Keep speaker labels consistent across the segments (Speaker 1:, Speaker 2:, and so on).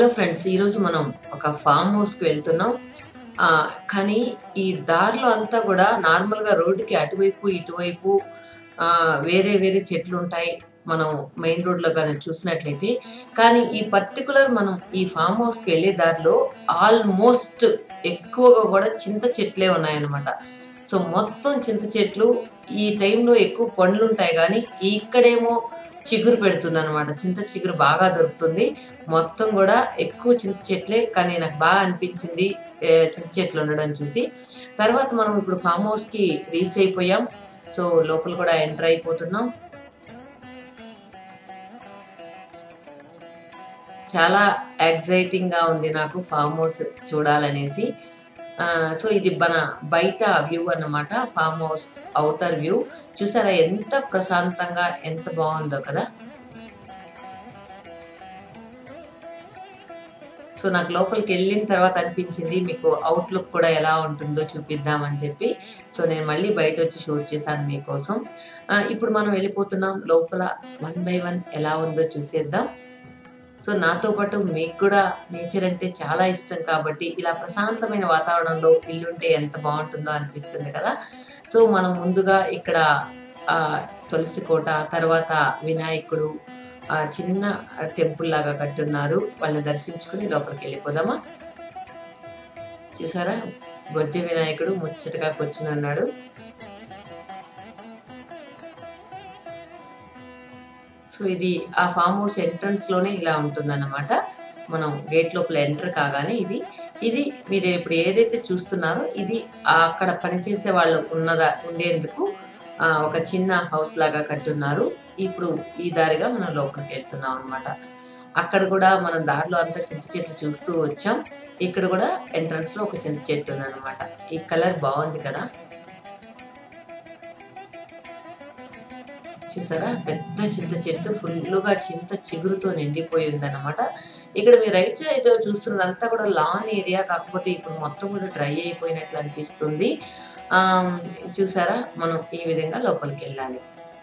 Speaker 1: Hello friends, ఈరోజు మనం ఒక ఫామ్ హౌస్కి వెళ్తున్నాం. కానీ ఈ దారిలో అంతా కూడా నార్మల్గా రోడ్డుకి అటువైపు ఇటువైపు వేరే వేరే చెట్లు ఉంటాయి. మనం మెయిన్ రోడ్లో కానీ చూసినట్లయితే, కానీ ఈ పర్టికులర్ మనం ఈ ఫామ్ హౌస్కి వెళ్ళే దారిలో ఆల్మోస్ట్ ఎక్కువగా కూడా చింత చెట్లే ఉన్నాయన్నమాట. సో మొత్తం చింత చెట్లు. ఈ టైంలో ఎక్కువ పండ్లు ఉంటాయి, కానీ ఇక్కడేమో చిగురు పెడుతుందనమాట. చింత చిగురు బాగా దొరుకుతుంది. మొత్తం కూడా ఎక్కువ చింత చెట్లే, కానీ నాకు బాగా అనిపించింది చింత చెట్లు ఉండడం చూసి. తర్వాత మనం ఇప్పుడు ఫామ్ హౌస్కి రీచ్ అయిపోయాం. సో లోపల కూడా ఎంటర్ అయిపోతున్నాం. చాలా ఎగ్జైటింగ్ గా ఉంది నాకు ఫామ్ హౌస్ చూడాలనేసి. సో ఇది మన బయట వ్యూ అన్నమాట. ఫామ్ హౌస్ అవుటర్ వ్యూ చూసారా, ఎంత ప్రశాంతంగా ఎంత బాగుందో కదా. సో నాకు లోపలికి వెళ్ళిన తర్వాత అనిపించింది మీకు అవుట్లుక్ కూడా ఎలా ఉంటుందో చూపిద్దామని చెప్పి. సో నేను మళ్ళీ బయట వచ్చి షూట్ చేశాను మీకోసం. ఇప్పుడు మనం వెళ్ళిపోతున్నాం లోపల. 1 by 1 ఎలా ఉందో చూసేద్దాం. సో నాతో పాటు మీకు కూడా నేచర్ అంటే చాలా ఇష్టం కాబట్టి ఇలా ప్రశాంతమైన వాతావరణంలో ఇల్లుంటే ఎంత బాగుంటుందో అనిపిస్తుంది కదా. సో మనం ముందుగా ఇక్కడ తులసి కోట, తర్వాత వినాయకుడు చిన్న టెంపుల్ లాగా కట్టున్నారు. వాళ్ళని దర్శించుకుని లోపలికి వెళ్ళిపోదామా. చూసారా, బొజ్జ వినాయకుడు ముచ్చటగా కూర్చుని ఉన్నాడు. సో ఇది ఆ ఫామ్ హౌస్ ఎంట్రన్స్ లోనే ఇలా ఉంటుందన్నమాట. మనం గేట్ లోపల ఎంటర్ కాగానే ఇది మీరు ఇప్పుడు ఏదైతే చూస్తున్నారో ఇది అక్కడ పనిచేసే వాళ్ళు ఉండేందుకు ఒక చిన్న హౌస్ లాగా కట్టున్నారు. ఇప్పుడు ఈ దారిగా మనం లోపలికి వెళ్తున్నాం అనమాట. అక్కడ కూడా మనం దారిలో అంతా చింత చెట్లు చూస్తూ వచ్చాం. ఇక్కడ కూడా ఎంట్రన్స్ లో ఒక చింత చెట్టు ఉందన్నమాట. ఈ కలర్ బాగుంది కదా. చూసారా, పెద్ద చింత చెట్టు ఫుల్గా చింత చిగురుతో నిండిపోయి ఉందన్నమాట. ఇక్కడ మీరు రైట్ సైడ్ చూస్తున్నదంతా కూడా లాన్ ఏరియా, కాకపోతే ఇప్పుడు మొత్తం కూడా డ్రై అయిపోయినట్లు అనిపిస్తుంది. చూసారా, మనం ఈ విధంగా లోపలికి వెళ్ళాలి.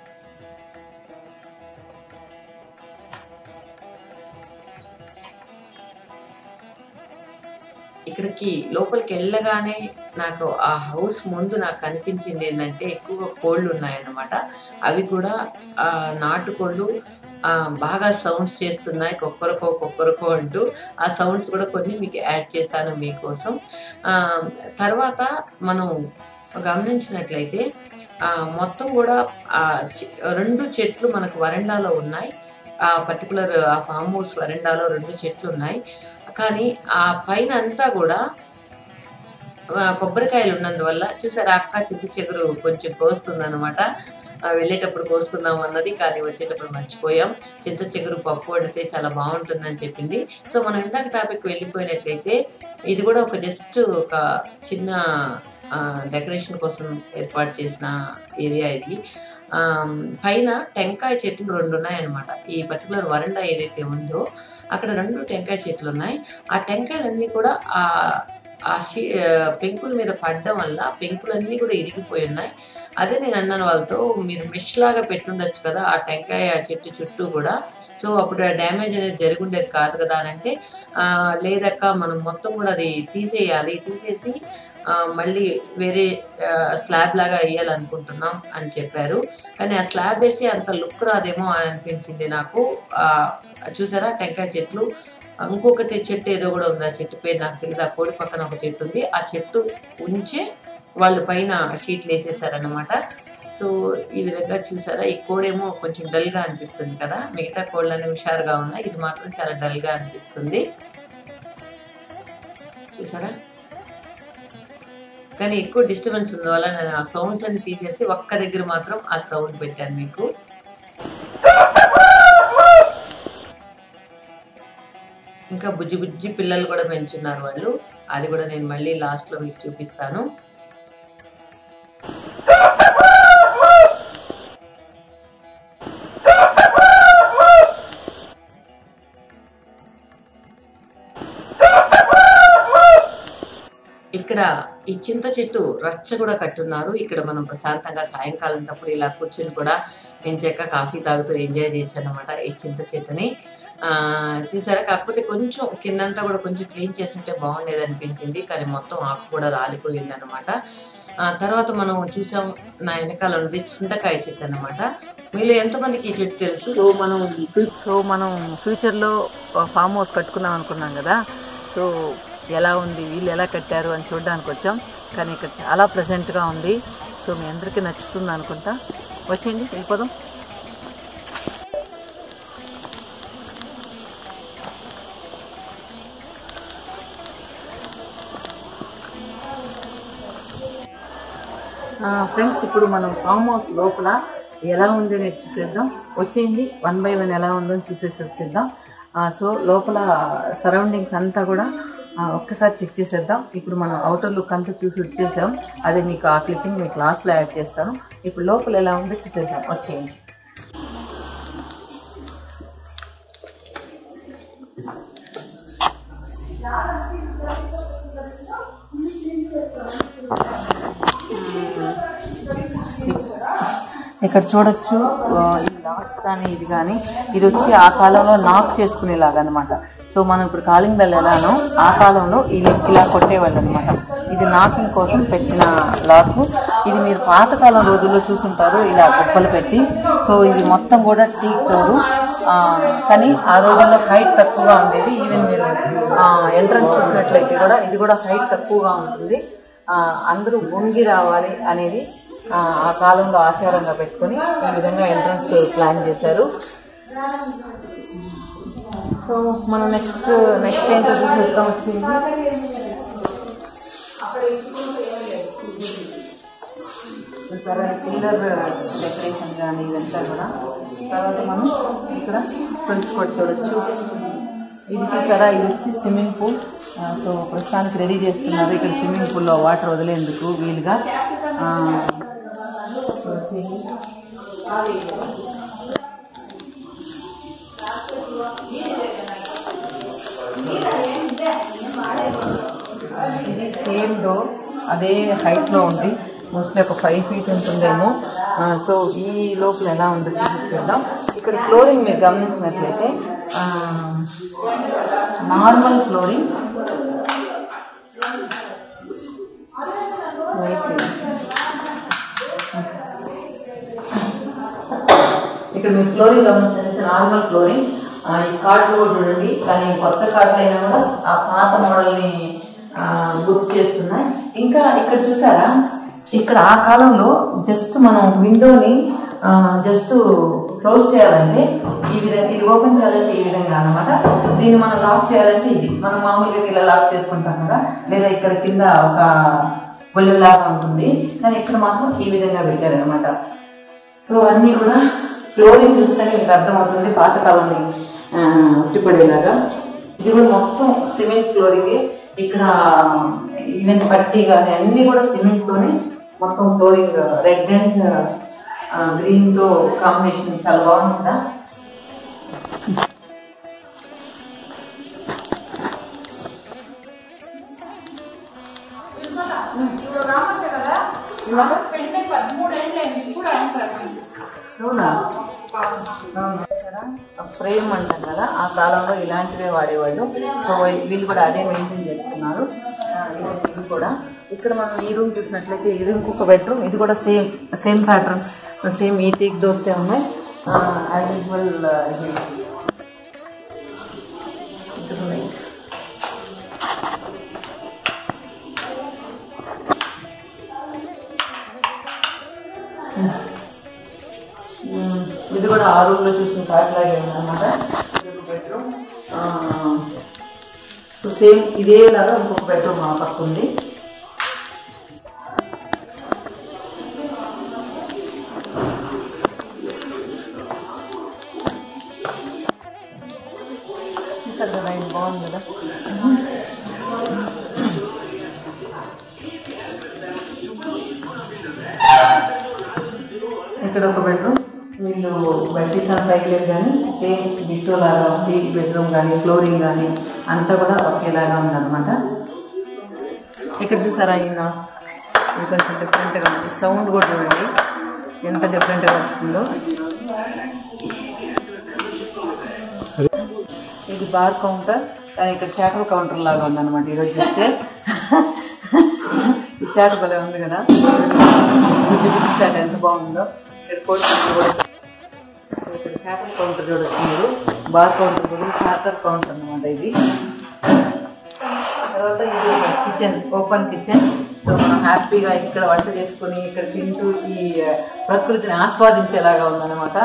Speaker 1: ఇక్కడికి లోపలికి వెళ్ళగానే నాకు ఆ హౌస్ ముందు నాకు కనిపించింది ఏంటంటే ఎక్కువగా కోళ్ళు ఉన్నాయన్నమాట. అవి కూడా నాటుకోళ్ళు బాగా సౌండ్స్ చేస్తున్నాయి, కొక్కరకో కొక్కరకో అంటూ. ఆ సౌండ్స్ కూడా కొన్ని మీకు యాడ్ చేశాను మీకోసం. తర్వాత మనం గమనించినట్లయితే మొత్తం కూడా 2 చెట్లు మనకు వరండాలో ఉన్నాయి. ఆ పర్టికులర్ ఆ ఫామ్ హౌస్ వరండాలో 2 చెట్లు ఉన్నాయి. కానీ ఆ పైన అంతా కూడా కొబ్బరికాయలు ఉన్నందువల్ల చూసారా, అక్క చింత చిగురు కొంచెం కోస్తుందన్నమాట. వెళ్ళేటప్పుడు కోసుకుందాం అన్నది, కానీ వచ్చేటప్పుడు మర్చిపోయాం. చింత చిగురు పప్పు వండితే చాలా బాగుంటుందని చెప్పింది. సో మనం ఇందాక టాపిక్ వెళ్ళిపోయినట్లయితే ఇది కూడా ఒక జస్ట్ ఒక చిన్న డెకరేషన్ కోసం ఏర్పాటు చేసిన ఏరియా ఇది. పైన టెంకాయ చెట్లు 2 ఉన్నాయన్నమాట. ఈ పర్టికులర్ వరండా ఏదైతే ఉందో అక్కడ 2 టెంకాయ చెట్లు ఉన్నాయి. ఆ టెంకాయలన్నీ కూడా పెంకుల మీద పడడం వల్ల పెంకులన్నీ కూడా ఇరిగిపోయి ఉన్నాయి. అదే నేను అన్నాను వాళ్ళతో, మీరు మెష్ లాగా పెట్టుండొచ్చు కదా ఆ టెంకాయ చెట్టు చుట్టూ కూడా. సో అప్పుడు డ్యామేజ్ అనేది జరుగుండేది కాదు కదా అని అంటే, లేదక్క మనం మొత్తం కూడా అది తీసేసి మళ్ళీ వేరే స్లాబ్ లాగా వేయాలనుకుంటున్నాం అని చెప్పారు. కానీ ఆ స్లాబ్ వేసి అంత లుక్ రాదేమో అని అనిపించింది నాకు. చూసారా టెంకాయ చెట్లు. ఇంకొకటి చెట్టు ఏదో కూడా ఉంది, ఆ చెట్టు పేరు నాకు తెలియదు. ఆ కోడి పక్కన ఒక చెట్టు ఉంది. ఆ చెట్టు ఉంచే వాళ్ళు పైన షీట్లు వేసేసారనమాట. సో ఈ విధంగా చూసారా, ఈ కోడేమో కొంచెం డల్ గా అనిపిస్తుంది కదా. మిగతా కోళ్ళని హుషారుగా ఉన్నాయి, ఇది మాత్రం చాలా డల్ గా అనిపిస్తుంది. చూసారా, కానీ ఎక్కువ డిస్టర్బెన్స్ ఉంది వల్ల నేను ఆ సౌండ్స్ అన్ని తీసేసి ఒక్క దగ్గర మాత్రం ఆ సౌండ్ పెట్టాను మీకు. ఇంకా బుజ్జి బుజ్జి పిల్లలు కూడా పెంచున్నారు వాళ్ళు. అది కూడా నేను మళ్ళీ లాస్ట్ లో మీకు చూపిస్తాను. ఇక్కడ ఈ చింత చెట్టు రచ్చ కూడా కట్టున్నారు. ఇక్కడ మనం ప్రశాంతంగా సాయంకాలం తప్పుడు ఇలా కూర్చొని కూడా ఎంచక్క కాఫీ తాగుతూ ఎంజాయ్ చేయొచ్చు అన్నమాట ఈ చింత చెట్టుని. చూసారా? కాకపోతే కొంచెం కిందంతా కూడా కొంచెం క్లీన్ చేసుంటే బాగుండేది అనిపించింది. కానీ మొత్తం ఆకు కూడా రాలిపోయిందనమాట. తర్వాత మనం చూసాం నా వెనకాల ఉన్నది సుంటకాయ చెట్టు అనమాట. మీలో ఎంతమందికి ఈ చెట్టు తెలుసు?
Speaker 2: మనం ఫ్యూచర్లో ఫామ్ హౌస్ కట్టుకున్నాం అనుకున్నాం కదా. సో ఎలా ఉంది, వీళ్ళు ఎలా కట్టారు అని చూడడానికి వచ్చాం. కానీ ఇక్కడ చాలా ప్లెజెంట్గా ఉంది. సో మీ అందరికీ నచ్చుతుంది అనుకుంటా. వచ్చేయండి, వెళ్ళిపోదాం. ఫ్రెండ్స్, ఇప్పుడు మనం ఫామ్ హౌస్ లోపల ఎలా ఉంది అనేది చూసేద్దాం. వచ్చేయండి, 1 by 1 ఎలా ఉందో చూసేసి వచ్చేద్దాం. సో లోపల సరౌండింగ్స్ అంతా కూడా ఒక్కసారి చెక్ చేసేద్దాం. ఇప్పుడు మనం అవుటర్ లుక్ అంతా చూసి వచ్చేసాం. అదే మీకు ఆ క్లిప్పింగ్ మీకు లాస్ట్లో యాడ్ చేస్తాను. ఇప్పుడు లోపల ఎలా ఉందో చూసేద్దాం. వచ్చేయండి. ఇక్కడ చూడొచ్చు, ఈ లాక్స్ కానీ ఇది కానీ ఇది వచ్చి ఆ కాలంలో నాక్ చేసుకునేలాగా అనమాట. సో మనం ఇప్పుడు కాలింగ్ బెల్ ఎలానో ఆ కాలంలో ఈ లెక్ ఇలా కొట్టేవాళ్ళు అనమాట. ఇది నాకింగ్ కోసం పెట్టిన లాక్. ఇది మీరు పాతకాలం రోజుల్లో చూసుంటారు, ఇలా గుప్పలు పెట్టి. సో ఇది మొత్తం కూడా టీక్ డోరు. కానీ ఆ రోజుల్లో హైట్ తక్కువగా ఉండేది. ఈవెన్ మీరు ఎంట్రన్స్ చూసినట్లయితే కూడా ఇది కూడా హైట్ తక్కువగా ఉంటుంది. అందరూ వంగి రావాలి అనేది ఆ కాలంలో ఆచారంగా పెట్టుకొని ఈ విధంగా ఎంట్రన్స్ ప్లాన్ చేశారు. సో మనం నెక్స్ట్ ఏంటో చూసేద్దాం. వచ్చింది పిల్లర్ డెకరేషన్ కానీ ఇదంతా కూడా. తర్వాత మనం ఇక్కడ ఫ్రెండ్స్ కూడా చూడొచ్చు. ఇది చూసారా, ఇది వచ్చి స్విమ్మింగ్ పూల్. సో ప్రస్తుతానికి రెడీ చేస్తున్నారు. ఇక్కడ స్విమ్మింగ్ పూల్లో వాటర్ వదిలేందుకు వీలుగా. ఇది సేమ్ డోర్, అదే హైట్లో ఉంది. మోస్ట్లీ ఒక 5 feet ఉంటుందేమో. సో ఈ లోపల ఎలా ఉందో చూద్దాం. ఇక్కడ ఫ్లోరింగ్ మీరు గమనించినట్లయితే నార్మల్ ఫ్లోరింగ్. ఇక్కడ మీరు ఫ్లోరింగ్ గమనించినట్లయితే నార్మల్ ఫ్లోరింగ్. ఈ కార్డ్స్ కూడా చూడండి, కానీ కొత్త కార్డ్స్ అయినా కూడా ఆ పాత మోడల్ని గుర్తు చేస్తున్నాయి. ఇంకా ఇక్కడ చూసారా, ఇక్కడ ఆ కాలంలో జస్ట్ మనం విండోని జస్ట్ క్లోజ్ చేయాలంటే ఈ విధంగా, ఇది ఓపెన్ చేయాలంటే ఈ విధంగా అనమాట. దీన్ని మనం లాక్ చేయాలంటే ఇది మనం మామూలుగా ఇలా లాక్ చేసుకుంటాం కదా, లేదా ఇక్కడ కింద ఒక బొల్లెలాగా ఉంటుంది. కానీ ఇక్కడ మాత్రం ఈ విధంగా పెట్టారనమాట. సో అన్నీ కూడా ఫ్లోరింగ్ చూస్తేనే మీకు అర్థమవుతుంది పాతకాలంలో ఉట్టిపడేలాగా. ఇది కూడా మొత్తం సిమెంట్ ఫ్లోరింగ్. ఇక్కడ ఈవెన్ పట్టి కానీ అన్ని కూడా సిమెంట్ తోనే మొత్తం ఫ్లోరింగ్. రెడ్ అండ్ గ్రీన్ తో కాంబినేషన్ చాలా బాగుంది కదా. ఫ్రేమ్ అంటాం కదా, ఆ కాలంలో ఇలాంటివే వాడేవాళ్ళు. సో వీళ్ళు కూడా అదే మెయింటైన్ చేస్తున్నారు. ఇది కూడా ఇక్కడ మనం ఈ రూమ్ చూసినట్లయితే ఇది ఇంకొక బెడ్రూమ్. ఇది కూడా సేమ్ ప్యాటర్న్, సేమ్ ఈ టీక్ డోర్సే ఉన్నాయి. యాజ్ యూజువల్ ఇది కూడా ఆ రూమ్లో చూసిన ప్యాట్ లాగే ఉందన్నమాట. బెడ్రూమ్. సో సేమ్ ఇదే లాగా ఇంకొక బెడ్రూమ్ ఆ పక్క ఉంది. చూసారు కదా, ఇది బాగుంది కదా. ఇక్కడ ఒక బెడ్రూమ్. వీళ్ళు బెడ్షీట్స్ అంతా వేయలేదు కానీ సేమ్ బిట్టో లాగా ఉంది. బెడ్రూమ్ కానీ ఫ్లోరింగ్ కానీ అంతా కూడా ఒకేలాగా ఉందన్నమాట. ఇక్కడ చూసారా, ఇది కొంచెం డిఫరెంట్గా ఉంది. సౌండ్ కూడా చూడండి ఎంత డిఫరెంట్గా వస్తుందో. ఇది బార్ కౌంటర్, కానీ ఇక్కడ చేపల కౌంటర్ లాగా ఉందన్నమాట ఈరోజు చూస్తే. ఈ చేట భలే ఉంది కదా, చేట ఎంత బాగుందో. ఇక్కడ కోడి కూడా, ఇక్కడ చేపల కౌంటర్ చూడొచ్చు మీరు. బార్ కౌంటర్ కూడా చేపల కౌంటర్ అన్నమాట ఇది. తర్వాత ఇది కిచెన్, ఓపెన్ కిచెన్. సో మనం హ్యాపీగా ఇక్కడ వంట చేసుకుని ఇక్కడ తింటూ ఈ ప్రకృతిని ఆస్వాదించేలాగా ఉందన్నమాట.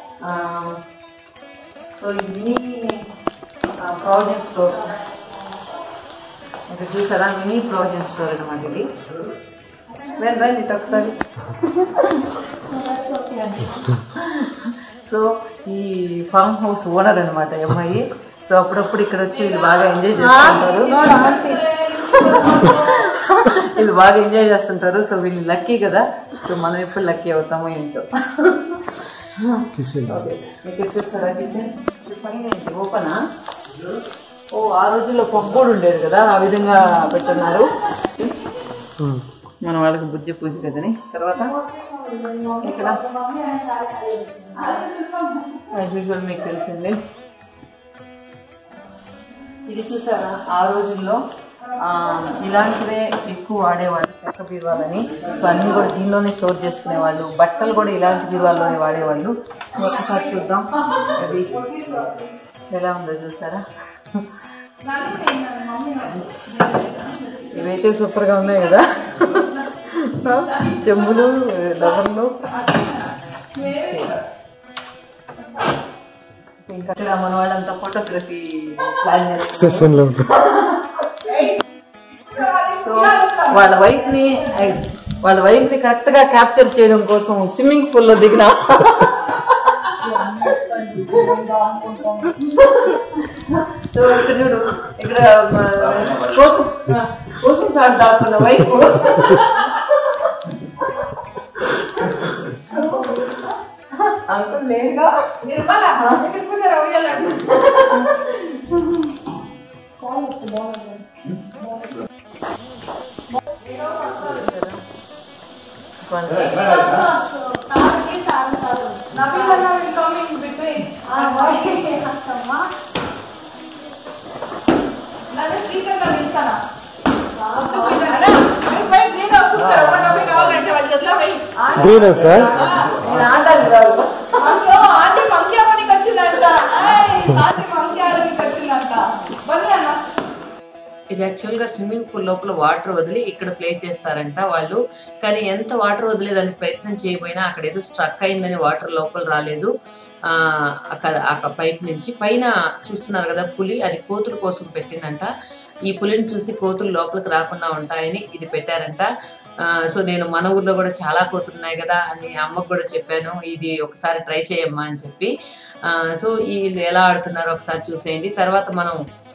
Speaker 2: సో ఇది ప్రావిజన్ స్టోర్, ఇక్కడ చూసారా, మినీ ప్రావిజన్ స్టోర్ అనమాట ఇది. రండి ఇటు ఒకసారి. సో ఈ ఫామ్ హౌస్ ఓనర్ అనమాట అమ్మాయి. సో అప్పుడప్పుడు ఇక్కడ వచ్చి వీళ్ళు బాగా ఎంజాయ్ చేస్తుంటారు. వీళ్ళు బాగా ఎంజాయ్ చేస్తుంటారు. సో వీళ్ళు లక్కీ కదా, సో మనం ఎప్పుడు లక్కీ అవుతామో ఏంటో. ఇక్కడ చూస్తారా కిచెన్ పైన ఓపెనా? ఓ ఆ రోజుల్లో పొగ్గోడు ఉండేది కదా, ఆ విధంగా పెట్టున్నారు. మన వాళ్ళకి బుజ్జి పూజ కదని. తర్వాత ఇక్కడ యాజ్ యూజువల్ మీకు తెలిసింది, ఇది చూసారా ఆ రోజుల్లో ఇలాంటివే ఎక్కువ వాడేవాళ్ళు, చెక్క బీరువాలని. సో అన్నీ కూడా దీనిలోనే స్టోర్ చేసుకునేవాళ్ళు. బట్టలు కూడా ఇలాంటి బీరువాల్లోనే వాడేవాళ్ళు. ఒకసారి చూద్దాం అది ఎలా ఉందో చూసారా. ఇవైతే సూపర్గా ఉన్నాయి కదా, చెంబులు, డబర్లు. ఇంకా ఇక్కడ మన వాళ్ళంతా ఫోటోగ్రఫీ ప్లాన్ చేస్తారు. సో వాళ్ళ వైఫ్ ని కరెక్ట్ గా క్యాప్చర్ చేయడం కోసం స్విమ్మింగ్ పూల్ లో దిగిన. సో ఇక్కడ చూడు, ఇక్కడ కోసం సార్ దాక్కున్న వైఫ్ అంకుల్ లేదుగా.
Speaker 3: గ్రీన్ సార్
Speaker 1: ఇది యాక్చువల్గా స్విమ్మింగ్ పూల్ లోపల వాటర్ వదిలి ఇక్కడ ప్లే చేస్తారంట వాళ్ళు. కానీ ఎంత వాటర్ వదిలేదానికి ప్రయత్నం చేయబోయినా అక్కడ ఏదో స్ట్రక్ అయిందని వాటర్ లోపల రాలేదు. అక్కడ ఆ పైప్ నుంచి పైన చూస్తున్నారు కదా పులి, అది కోతుల కోసం పెట్టిందంట. ఈ పులిని చూసి కోతులు లోపలికి రాకుండా ఉంటాయని ఇది పెట్టారంట. సో నేను మన ఊర్లో కూడా చాలా కోతులు ఉన్నాయి కదా అని అమ్మకు కూడా చెప్పాను, ఇది ఒకసారి ట్రై చేయమ్మా అని చెప్పి. సో వీళ్ళు ఎలా ఆడుతున్నారో ఒకసారి చూసేయండి. తర్వాత మనం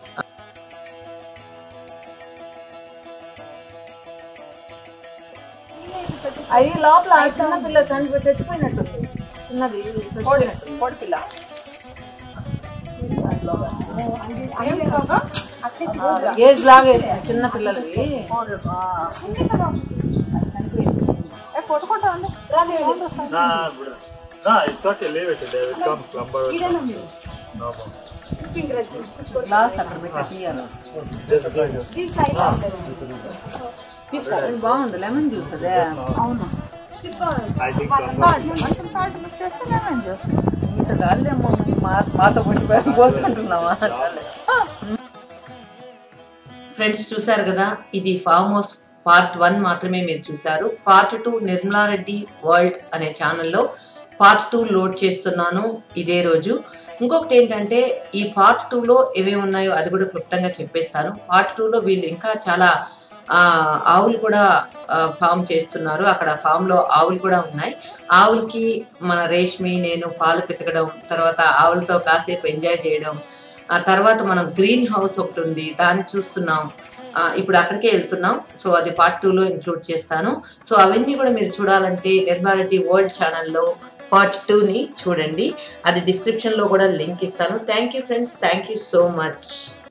Speaker 2: అవి లోపల చిన్న పిల్ల చనిపోయి తెచ్చిపోయినట్టుంది. చిన్నది కోడిపిల్ల ఏజ్ లాగే చిన్న పిల్లలకి. గ్లాస్ అక్కడ పెట్టి తీయాలి. బాగుంది లెమన్ జ్యూస్ అదే. అవును ఇంత కాలేమో మాతో పోతుంటున్నావా.
Speaker 1: ఫ్రెండ్స్ చూసారు కదా, ఇది ఫామ్ హౌస్ పార్ట్ 1 మాత్రమే మీరు చూసారు. పార్ట్ 2 నిర్మలారెడ్డి వరల్డ్ అనే ఛానల్లో పార్ట్ 2 లోడ్ చేస్తున్నాను ఇదే రోజు. ఇంకొకటి ఏంటంటే ఈ పార్ట్ 2లో ఏమేమి ఉన్నాయో అది కూడా క్లుప్తంగా చెప్పేస్తాను. పార్ట్ 2లో వీళ్ళు ఇంకా చాలా ఆవులు కూడా ఫామ్ చేస్తున్నారు. అక్కడ ఫామ్ లో ఆవులు కూడా ఉన్నాయి. ఆవులకి మన రేష్మి నేను పాలు పితకడం, తర్వాత ఆవులతో కాసేపు ఎంజాయ్ చేయడం, ఆ తర్వాత మనం గ్రీన్ హౌస్ ఒకటి ఉంది దాన్ని చూస్తున్నాం. ఇప్పుడు అక్కడికే వెళ్తున్నాం. సో అది పార్ట్ 2లో ఇంక్లూడ్ చేస్తాను. సో అవన్నీ కూడా మీరు చూడాలంటే నిర్మలారెడ్డి వరల్డ్ ఛానల్లో పార్ట్ 2ని చూడండి. అది డిస్క్రిప్షన్ లో కూడా లింక్ ఇస్తాను. Thank you friends, thank you so much.